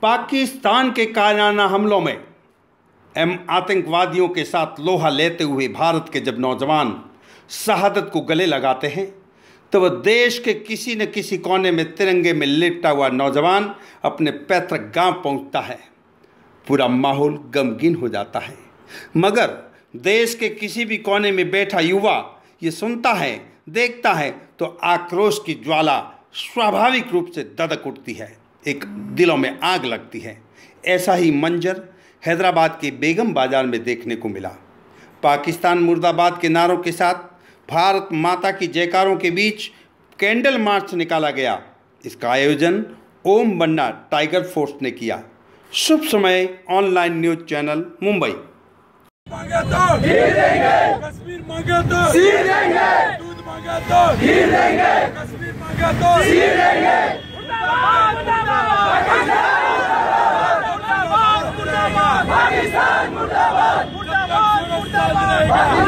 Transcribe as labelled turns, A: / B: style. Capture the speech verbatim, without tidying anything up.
A: पाकिस्तान के कायराना हमलों में एम आतंकवादियों के साथ लोहा लेते हुए भारत के जब नौजवान शहादत को गले लगाते हैं तो वह देश के किसी न किसी कोने में तिरंगे में लिपटा हुआ नौजवान अपने पैतृक गांव पहुंचता है। पूरा माहौल गमगीन हो जाता है, मगर देश के किसी भी कोने में बैठा युवा ये सुनता है, देखता है तो आक्रोश की ज्वाला स्वाभाविक रूप से ददक उठती है, एक दिलों में आग लगती है। ऐसा ही मंजर हैदराबाद के बेगम बाजार में देखने को मिला। पाकिस्तान मुर्दाबाद के नारों के साथ भारत माता की जयकारों के बीच कैंडल मार्च निकाला गया। इसका आयोजन ओम बन्ना टाइगर फोर्स ने किया। शुभ समय ऑनलाइन न्यूज चैनल मुंबई।
B: मांगा तो हीर देंगे, कश्मीर मांगा तो हीर देंगे, दूध मांगा तो हीर देंगे, कश्मीर मांगा तो हीर देंगे। मुर्दाबाद मुर्दाबाद मुर्दाबाद मुर्दाबाद पाकिस्तान मुर्दाबाद मुर्दाबाद मुर्दाबाद